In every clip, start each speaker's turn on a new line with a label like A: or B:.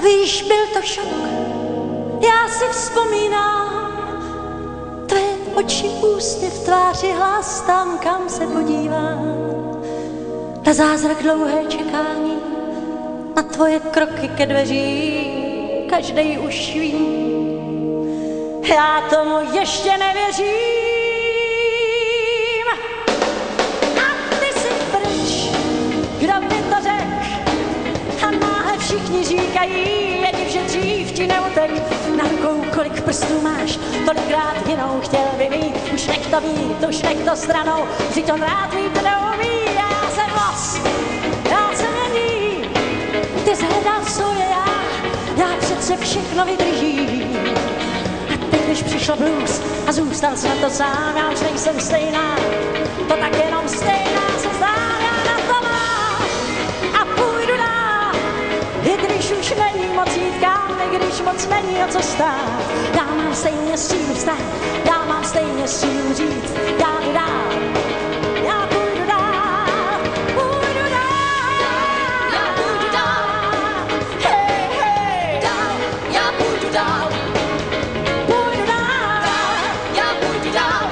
A: víš, byl to šok, já si vzpomínám, tvé oči, ústy v tváři, hlas tam, kam se podívám. Na zázrak dlouhé čekání, na tvoje kroky ke dveřím, každej už ví. Já tomu ještě nevěřím. A ty si pryč, kdo by to řekl? A náhle všichni říkají, jedni, že dřív ti neutek. Na rukou kolik prstů máš, tolikrát jinou chtěl by mít. Už nech to být, už nech to stranou, vždyť to rád mít neumí. Já jsem los, já se není, ty zhledal svoje já přece všechno vydržím. A teď, když přišel blues a zůstal jsem to sám, já už nejsem stejná, to tak jenom stejná se zdá, já na to mám a půjdu dál. I když už není moc jít kam, i když moc není o co stát, já mám stejně sílu vstát, já mám stejně sílu říct, já jdu dál, já půjdu dál, půjdu dál, já půjdu dál, hej, hej, dál, já půjdu dál, půjdu dál, já půjdu dál,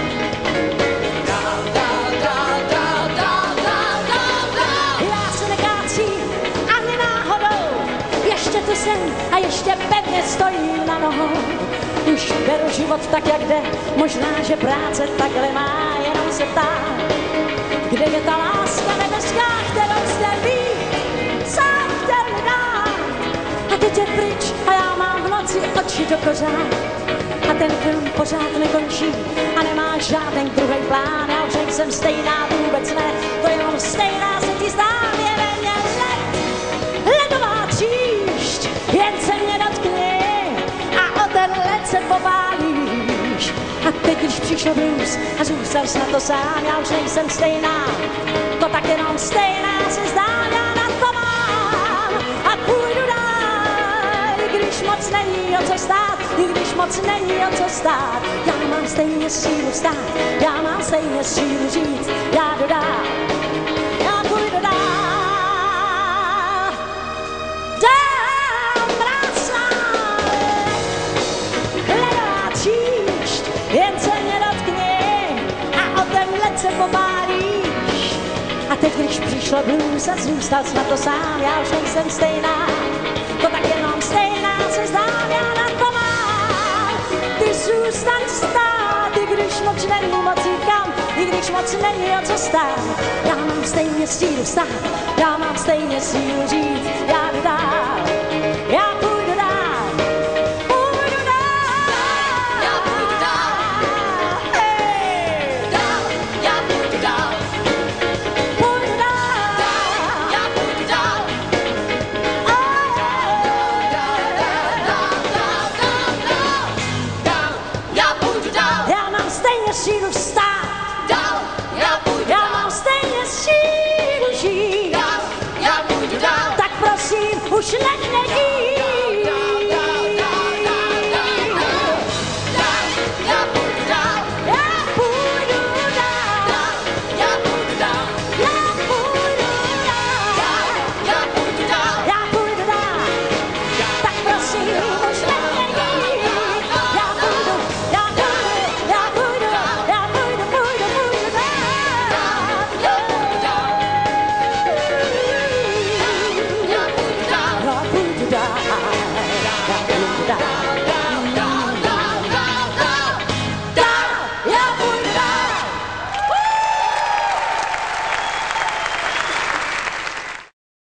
A: dál, dál, dál, dál, dál, dál, dál, dál. Já se nekácím ani náhodou, ještě tu jsem a ještě pevně stojím na nohou. Už beru život tak, jak jde, možná, že práce takhle má, jenom se ptám, kde je ta láska nebeská, kterou jste vy sám chtěl mi dát. A teď je pryč a já mám v noci oči do kořán. A ten film pořád nekončí a nemá žádný druhý plán. Já už nejsem stejná, vůbec ne, to jenom stejná se ti zdá, je ve mně led, ledová tříšť, jen se mě dotkni a o ten led se popálíš. A teď, když přišel blues a zůstal jsi na to sám, já už nejsem stejná, to tak jenom stejná se zdá, já na to mám a půjdu dál, i když moc není o co stát, i když moc není o co stát, já mám stejně sílu vstát, já mám stejně sílu říct, já jdu dál, já půjdu dál. Dál, mrásná, ledová tříšť, jen se mě dotkni a o ten led se popálíš. A teď, když přišlo blues a zůstal jsi na to sám, já už nejsem stejná, to tak jenom stejná se zdám, já na to mám. Ty zůstaň stát, i když moc není moc jít kam, i když moc není o co stát. Já mám stejně sílu vstát, já mám stejně sílu říct, já